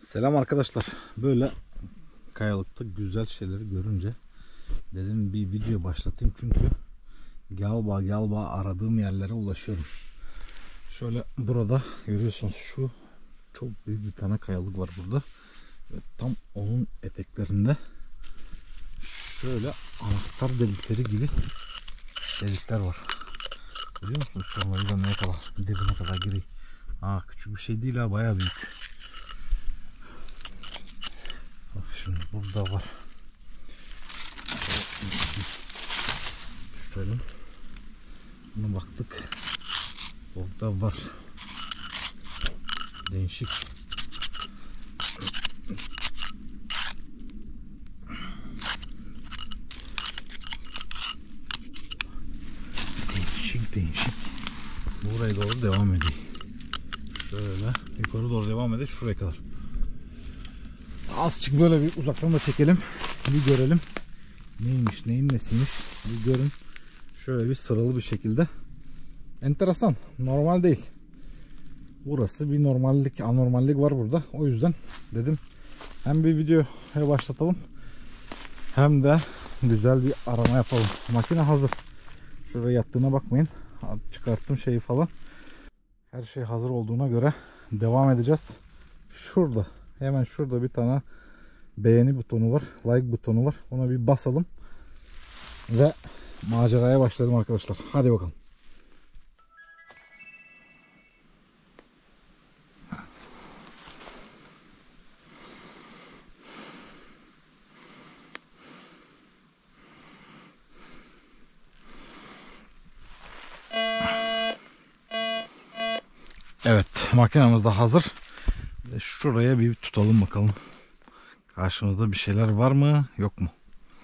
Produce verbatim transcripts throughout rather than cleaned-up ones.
Selam arkadaşlar. Böyle kayalıkta güzel şeyleri görünce dedim bir video başlatayım çünkü galba galba aradığım yerlere ulaşıyorum. Şöyle burada görüyorsunuz, şu çok büyük bir tane kayalık var burada ve tam onun eteklerinde şöyle anahtar delikleri gibi delikler var. Biliyor musunuz? Şuraları da ne kadar dibine kadar gireyim. Aa, küçük bir şey değil ha, bayağı büyük. Bak şimdi burada var. Şöyle buna baktık. Burada var. Değişik. Değişik değişik. Buraya doğru devam edeyim. Şöyle yukarı doğru devam edelim şuraya kadar. Azıcık böyle bir uzaktan da çekelim. Bir görelim. Neymiş, neyin nesiymiş bir görün. Şöyle bir sıralı bir şekilde. Enteresan. Normal değil. Burası bir normallik, anormallik var burada. O yüzden dedim hem bir videoya başlatalım hem de güzel bir arama yapalım. Makine hazır. Şuraya yattığına bakmayın. Çıkarttım şeyi falan. Her şey hazır olduğuna göre devam edeceğiz. Şurada, hemen şurada bir tane beğeni butonu var. Like butonu var. Ona bir basalım. Ve maceraya başlayalım arkadaşlar. Hadi bakalım. Evet, makinamız da hazır. Şuraya bir tutalım bakalım. Karşımızda bir şeyler var mı, yok mu?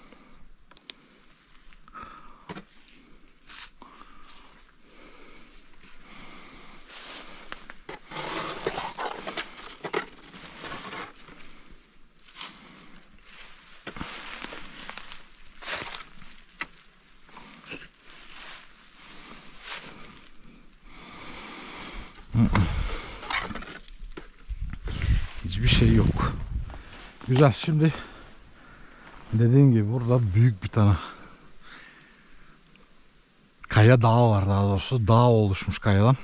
Hiçbir şey yok. Güzel. Şimdi dediğim gibi burada büyük bir tane kaya dağı var, daha doğrusu dağ oluşmuş kayadan.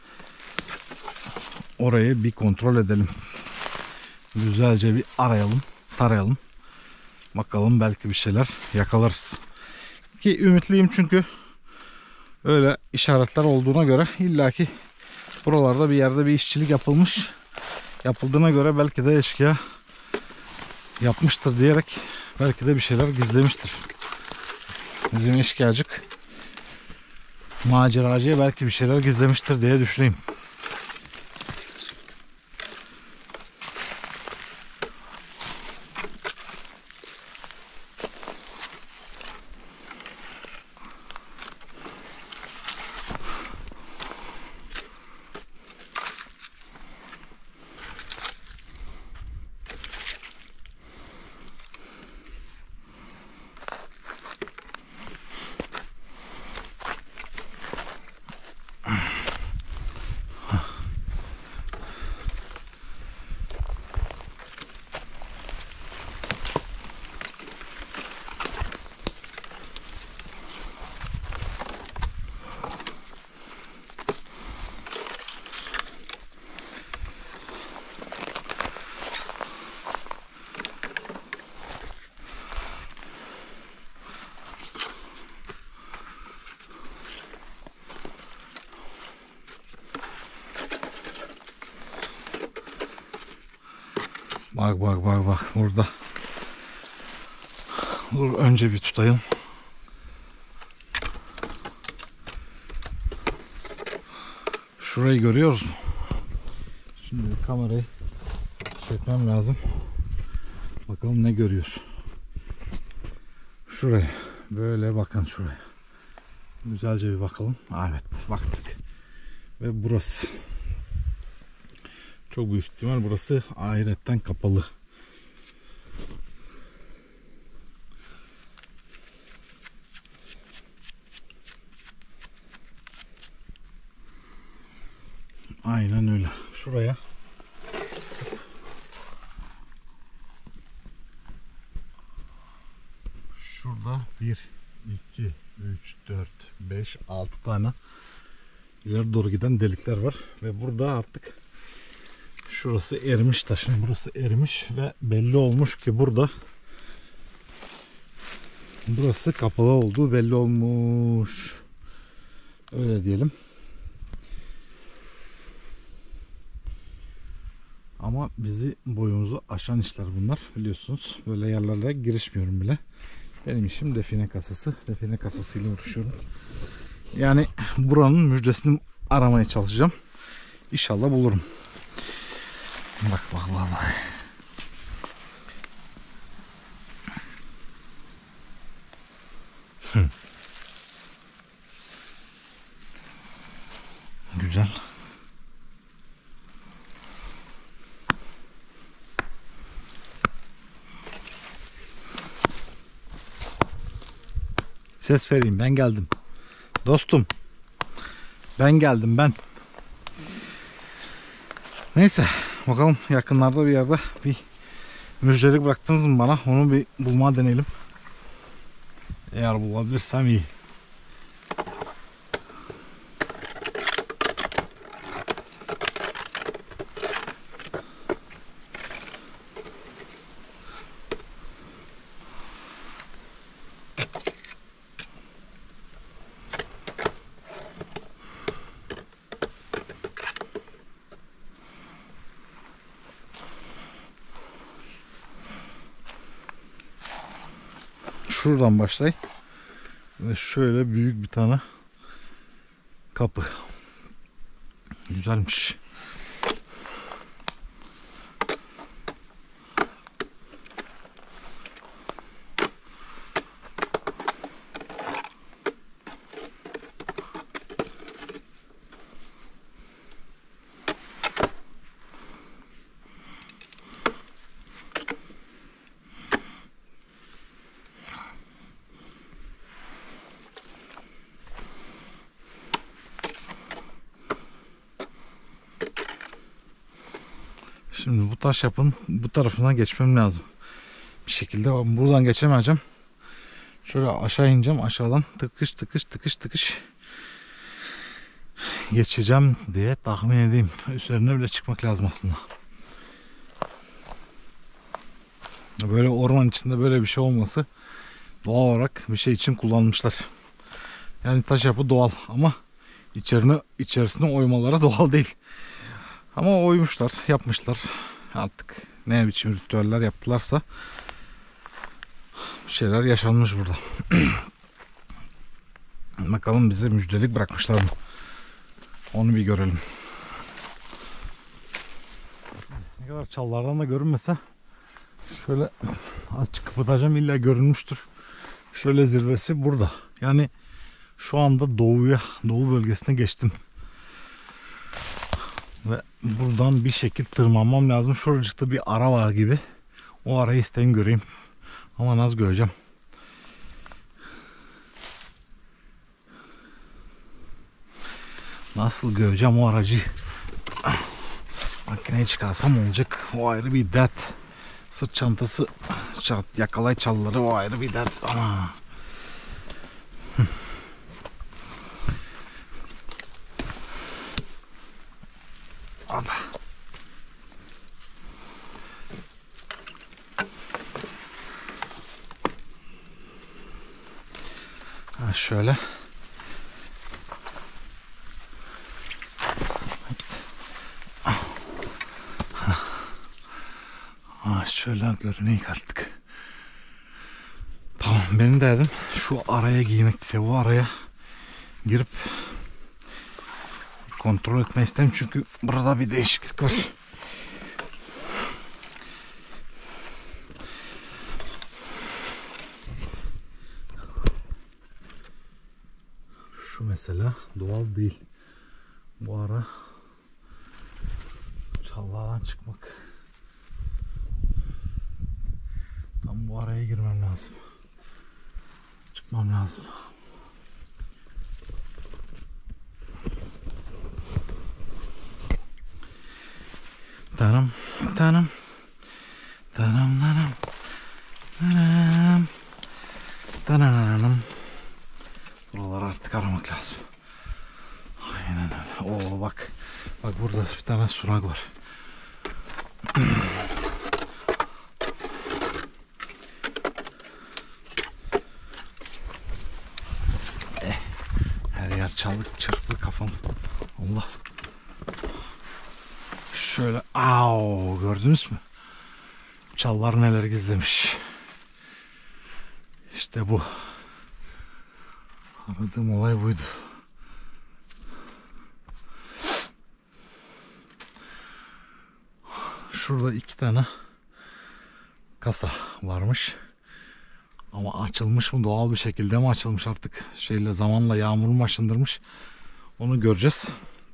Orayı bir kontrol edelim. Güzelce bir arayalım, tarayalım. Bakalım, belki bir şeyler yakalarız. Ki ümitliyim çünkü öyle işaretler olduğuna göre illaki buralarda bir yerde bir işçilik yapılmış. Yapıldığına göre belki de eşkıya yapmıştır diyerek belki de bir şeyler gizlemiştir. Bizim eşkıyacık maceracıya belki bir şeyler gizlemiştir diye düşüneyim. Bak bak bak bak burada. Dur, önce bir tutayım. Şurayı görüyoruz mu? Şimdi bir kamerayı çekmem lazım. Bakalım ne görüyoruz. Şuraya. Böyle bakın şuraya. Güzelce bir bakalım. Evet, baktık. Ve burası. Çok büyük ihtimal burası ahiretten kapalı. Aynen öyle. Şuraya Burada bir, iki, üç, dört, beş, altı tane ileri doğru giden delikler var. Ve burada artık şurası erimiş taşın. Burası erimiş ve belli olmuş ki burada burası kapalı olduğu belli olmuş. Öyle diyelim. Ama bizi boyumuzu aşan işler bunlar biliyorsunuz. Böyle yerlerle girişmiyorum bile. Benim işim define kasası. Define kasasıyla uğraşıyorum. Yani buranın müjdesini aramaya çalışacağım. İnşallah bulurum. Bak bak bak bak. Hı. Güzel. Ses vereyim, ben geldim. Dostum. Ben geldim ben. Neyse bakalım yakınlarda bir yerde bir müjdelik bıraktınız mı bana? Onu bir bulma deneyelim. Eğer bulabilirsem iyi. Şuradan başlay. Ve şöyle büyük bir tane kapı. Güzelmiş. Şimdi bu taş yapın bu tarafından geçmem lazım. Bir şekilde buradan geçemeyeceğim. Şöyle aşağı ineceğim. Aşağıdan tıkış tıkış tıkış tıkış geçeceğim diye tahmin edeyim. Üzerine bile çıkmak lazım aslında. Böyle orman içinde böyle bir şey olması doğal olarak bir şey için kullanmışlar. Yani taş yapı doğal ama içerisine, içerisine oymaları doğal değil. Ama oymuşlar, yapmışlar. Artık ne biçim ritüeller yaptılarsa bir şeyler yaşanmış burada. Bakalım bize müjdelik bırakmışlar mı? Onu bir görelim. Ne kadar çallardan da görünmese şöyle azıcık kıpırdayacağım, illa görünmüştür. Şöyle zirvesi burada. Yani şu anda doğuya, doğu bölgesine geçtim. Ve buradan bir şekil tırmanmam lazım. Şuracıkta bir ara var gibi. O arayı isteyeyim göreyim. Ama nasıl göreceğim? Nasıl göreceğim o aracı? Makineyi çıkarsam olacak. O ayrı bir dert. Sırt çantası, yakalay çalıları o ayrı bir dert. Ama Hoppa. Ha şöyle. Ha şöyle görüneyim artık. Tamam, benim derdim şu araya girmek. Bu araya girip kontrol etme istedim çünkü burada bir değişiklik var. Şu mesela doğal değil. Bu ara çalılardan çıkmak. Tam bu araya girmem lazım. Çıkmam lazım. Tanım, tanım, tanım, tanım, tanım, Tananam. Buraları artık aramak lazım. Aynen öyle. Oo bak. Bak burada bir tane sunak var. eh, her yer çalık çırpı kafam. Allah. Şöyle. Au, gördünüz mü? Çallar neler gizlemiş. İşte bu. Aradığım olay buydu. Şurada iki tane kasa varmış. Ama açılmış mı, doğal bir şekilde mi açılmış artık, şeyle zamanla yağmur mu aşındırmış, onu göreceğiz.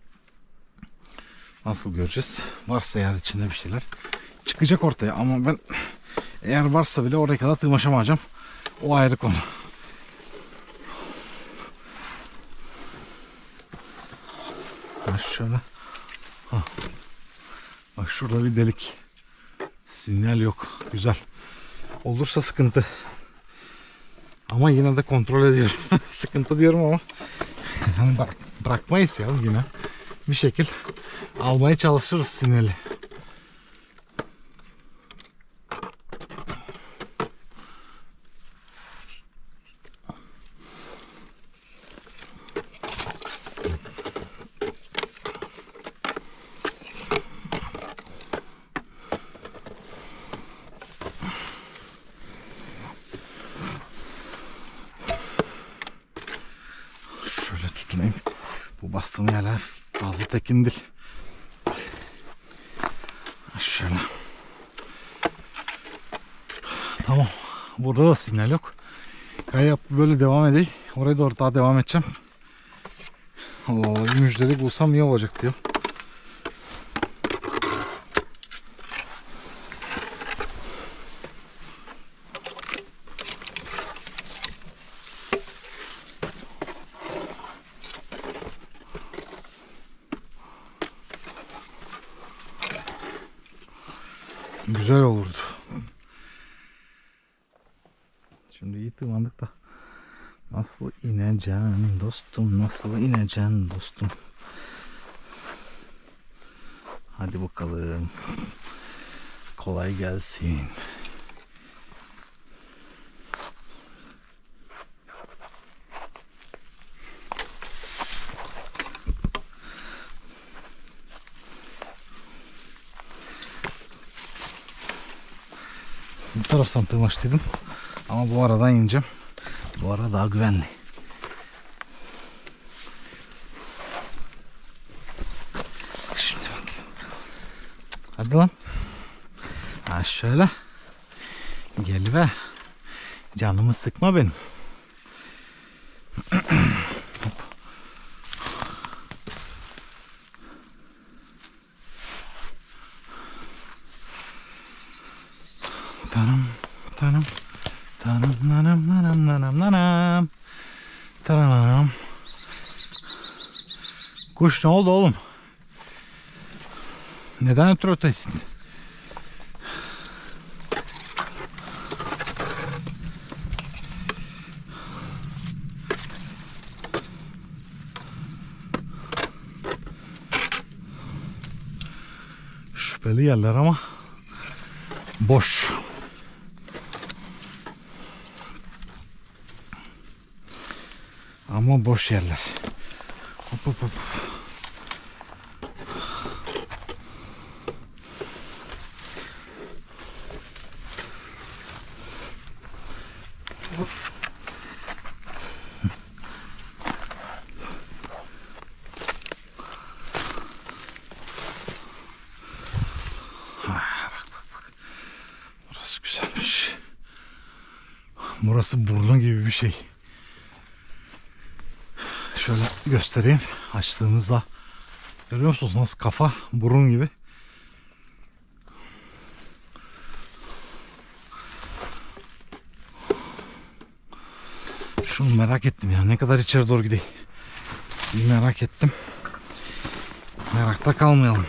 Nasıl göreceğiz? Varsa eğer içinde bir şeyler çıkacak ortaya, ama ben eğer varsa bile oraya kadar tırmaşamayacağım. O ayrı konu. Bak şöyle. Ha. Bak şurada bir delik. Sinyal yok. Güzel. Olursa sıkıntı. Ama yine de kontrol ediyorum. Sıkıntı diyorum ama bırak, bırakmayız ya yine. Bir şekil almaya çalışırız sinyali. Bu bastığım yerler fazla tekin değil. Şöyle. Tamam. Burada da sinyal yok. Kaya böyle devam edeyim. Oraya doğru daha devam edeceğim. Allah Allah, bir müjdeli bulsam iyi olacak diyor. Güzel olurdu. Şimdi iyi tırmandık da nasıl ineceğim dostum, nasıl ineceğim dostum. Hadi bakalım. Kolay gelsin. Bu taraftan tırmanıştıydım. Ama bu aradan ineceğim. Bu ara daha güvenli. Şimdi bak. Hadi lan. Ha şöyle. Gel be. Canımı sıkma benim. Tanım, tanım, tanım, nanam, nanam, nanam, nanam, tanam. Kuş ne oldu oğlum? Neden ötürü ötesin? Şüpheli yerler ama boş. Ama boş yerler. Hop hop hop. Burası güzelmiş. Burası burnu gibi bir şey. Şöyle göstereyim. Açtığımızda görüyor musunuz nasıl kafa burun gibi. Şunu merak ettim ya, ne kadar içeri doğru gideyim. Bir merak ettim. Merakta kalmayalım.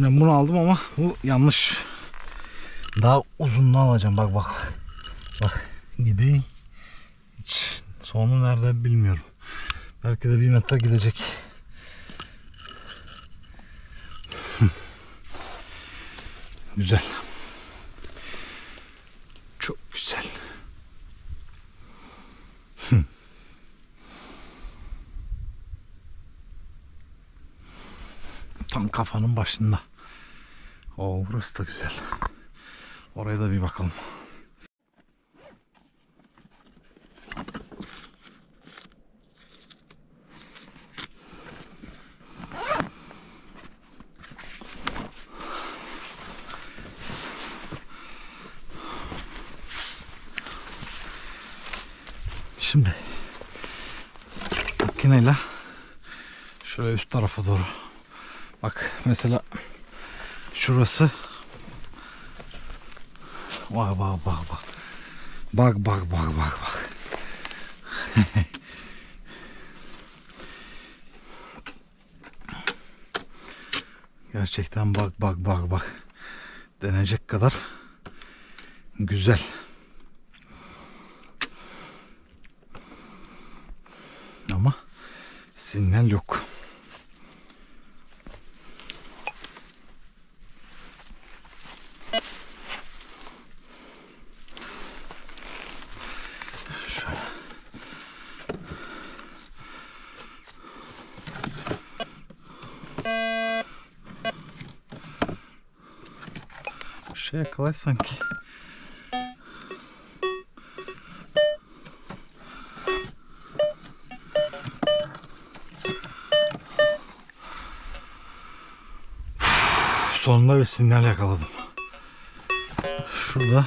Şimdi bunu aldım ama bu yanlış. Daha uzunluğu alacağım. Bak bak. Bak gideyim. Hiç sonu nerede bilmiyorum. Belki de bir metre gidecek. Güzel. Çok güzel. Tam kafanın başında. Oo, burası da güzel. Oraya da bir bakalım. Şimdi makineyle şöyle üst tarafa doğru. Bak mesela şurası. Bak bak bak bak. Bak bak bak bak bak. Gerçekten bak bak bak bak. Denecek kadar güzel. Ama sinyal yok. Şöyle. Bir şey yakalay sanki. Sonunda bir sinyal yakaladım. Şurada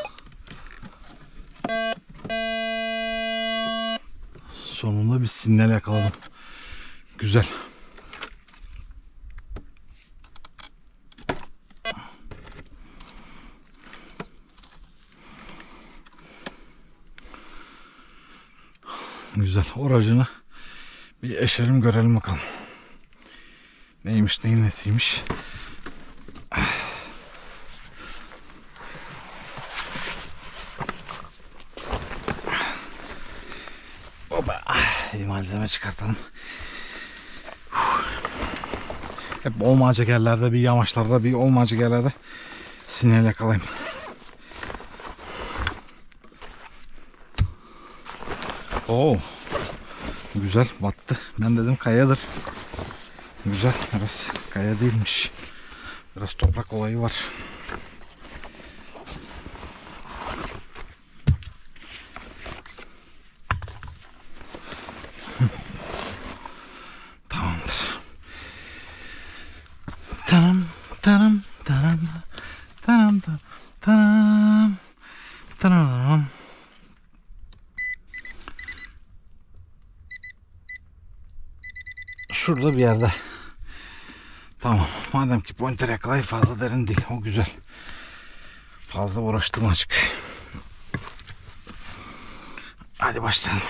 sonunda bir sinyal yakaladım. Güzel. Güzel. Oracını bir eşelim görelim bakalım. Neymiş neyin nesiymiş. Oba. Bir malzeme çıkartalım. Hep olmayacak yerlerde, bir yamaçlarda, bir olmayacak yerlerde sinyal yakalayayım. Oo. Güzel battı. Ben dedim kayadır. Güzel. Biraz kaya değilmiş. Biraz toprak olayı var. Tamamdır. Tanam tanam tanam tanam tanam tanam. Şurada bir yerde. Tamam. Madem ki pointer yakalayı fazla derin değil. O güzel. Fazla uğraştım açık. Hadi başlayalım.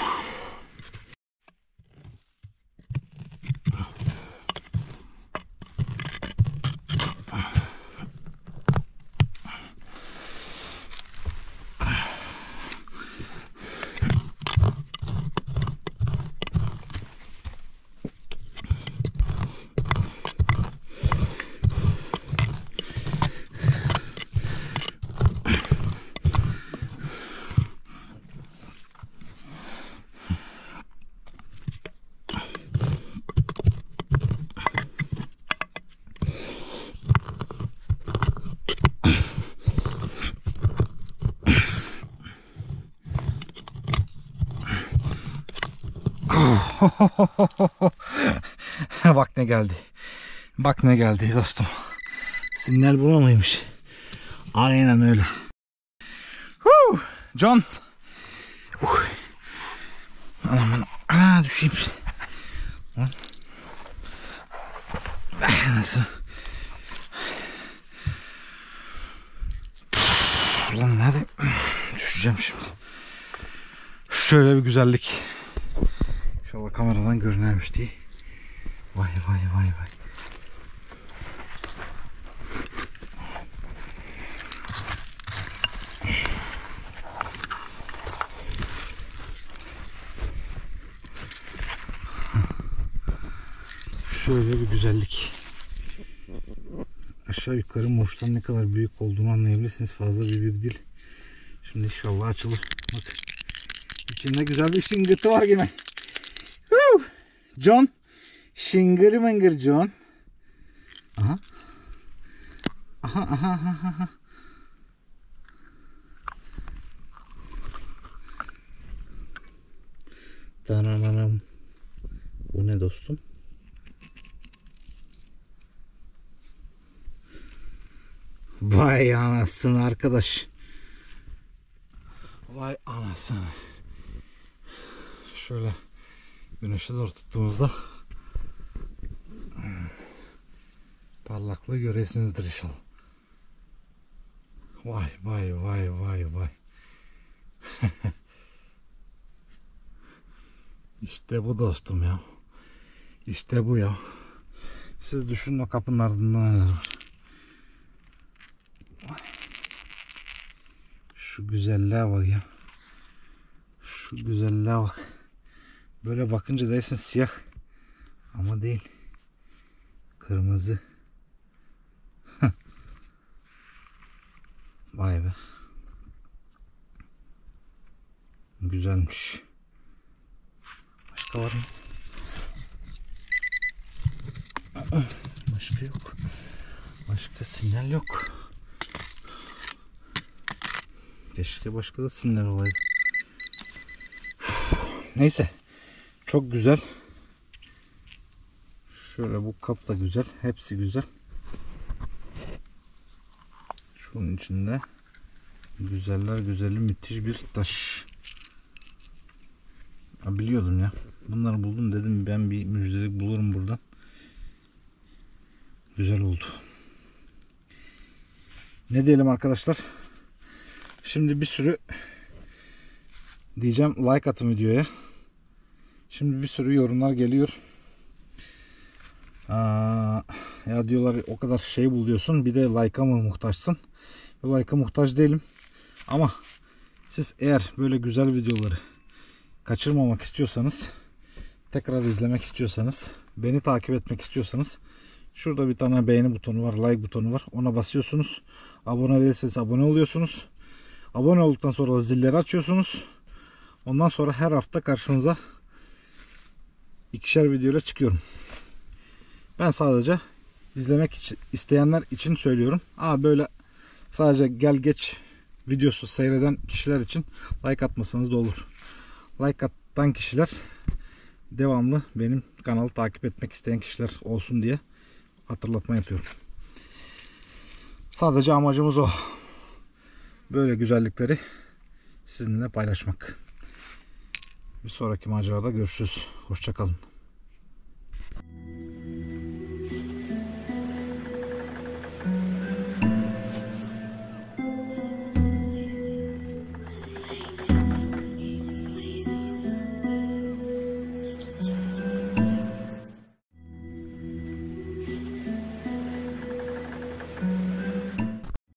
Bak ne geldi. Bak ne geldi dostum. Sinyal buna mıymış? Aynen öyle. Woo! John. Uh. Aman ana düşeyim. Nasıl? Ulan nerede? Düşeceğim şimdi. Şöyle bir güzellik. İnşallah kameradan görünermiş diye. Vay vay vay vay. Şöyle bir güzellik. Aşağı yukarı morçtan ne kadar büyük olduğunu anlayabilirsiniz. Fazla bir büyük değil. Şimdi inşallah açılır. Bak. İçinde güzel bir şıngırtı var yine. Woo! John. Şıngır mıngır John. Aha. Aha aha aha aha. Tananam. Bu ne dostum? Vay anasını arkadaş. Vay anasını. Şöyle güneşe doğru tuttuğumuzda parlaklığı göresinizdir inşallah. Vay vay vay vay vay. İşte bu dostum ya. İşte bu ya. Siz düşünün o kapının ardında neler var. Şu güzelliğe bak ya. Şu güzelliğe bak. Böyle bakınca değilsin siyah. Ama değil. Kırmızı. Vay be. Güzelmiş. Başka var mı? Başka yok. Başka sinyal yok. Keşke başka da sinyal olaydı. Neyse. Çok güzel. Şöyle bu kap da güzel. Hepsi güzel. Şunun içinde güzeller güzeli müthiş bir taş. Ha, biliyordum ya. Bunları buldum dedim ben bir müjdelik bulurum buradan. Güzel oldu. Ne diyelim arkadaşlar? Şimdi bir sürü diyeceğim like atın videoya. Şimdi bir sürü yorumlar geliyor. Aa, ya diyorlar o kadar şey buluyorsun bir de like'a mı muhtaçsın? Like'a muhtaç değilim. Ama siz eğer böyle güzel videoları kaçırmamak istiyorsanız, tekrar izlemek istiyorsanız, beni takip etmek istiyorsanız şurada bir tane beğeni butonu var, like butonu var. Ona basıyorsunuz. Abone değilseniz abone oluyorsunuz. Abone olduktan sonra zilleri açıyorsunuz. Ondan sonra her hafta karşınıza ikişer videoyla çıkıyorum. Ben sadece izlemek için, isteyenler için söylüyorum. Aa, böyle sadece gel geç videosu seyreden kişiler için like atmasanız da olur. Like atan kişiler devamlı benim kanalı takip etmek isteyen kişiler olsun diye hatırlatma yapıyorum. Sadece amacımız o. Böyle güzellikleri sizinle paylaşmak. Bir sonraki macerada görüşürüz. Hoşça kalın.